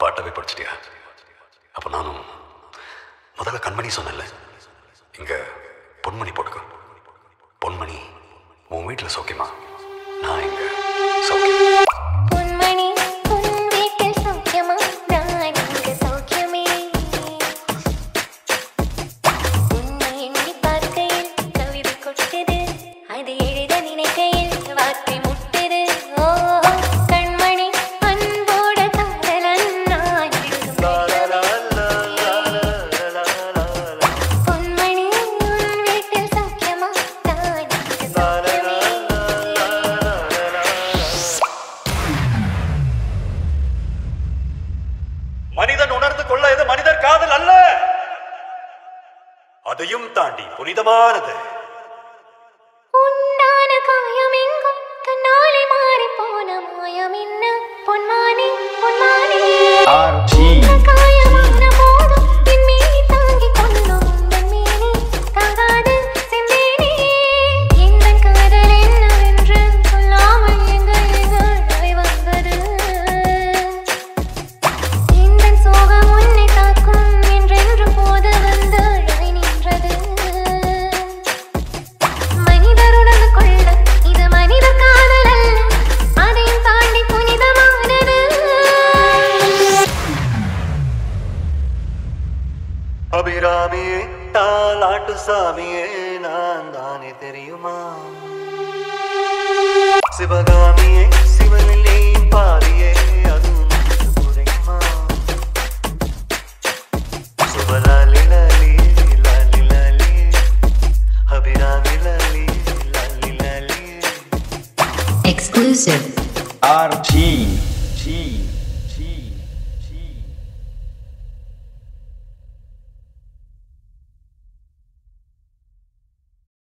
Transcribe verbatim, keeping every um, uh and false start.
பாட்டவே படிச்சிட்டியா? அப்போ நானும் முதல்ல கண்மணி சொன்னேன்ல, இங்கே பொன்மணி போட்டுக்கோ. பொன்மணி உன் வீட்டில் சௌக்கியமா? நான் இங்கே சௌக்கியம். பொன்மணி உன் வீட்டில் சௌக்கியமா? நான் இங்கே சௌக்கியமே. உன்னை எண்ணி பார்க்கையில் கவிதை கொட்டது, அதை எழுத நினைக்கையில் வார்த்தை முட்டது. ஓ கண்மணி அன்போட காதலன் நான் எழுதும் பொன்மணி உன் வீட்டில் சௌக்கியமா? நான் இங்கே சௌக்கியமே. மனிதன் உணர்ந்து கொள்ள இது மனிதர் காதல் அல்ல, அதையும் தாண்டி புனிதமானது. உண்டான காயம் எங்கும் தன்னாலே மாறி போன மாயம் என்ன? பொன்மானே பொன்மானே காயமான போதும் என் மேனி தாங்கிக் கொள்ளும் உந்தன் மேனி தாங்காது செந்தேனே. எந்தன் காதல் என்னவென்று சொல்லாமல் எங்க எங்க அழை வந்தது. எந்தன் சோகம் உன்னை தாக்கும் என்றென்று போது வந்து அழை நின்றது. மனிதர் உணர்ந்து கொள்ள இது மனித காதல் அல்ல, அதையும் தாண்டி புனிதமானது. அபிராமியே தாலாட்டு சாமியே நான் தானே தெரியுமா? சிவகாமியே சிவனிலே பாரியே அதுவும் புரியுமா? சுபலாலி லாலி லாலி லாலி அபிராமி லாலி லாலி லாலி. Exclusive. R T T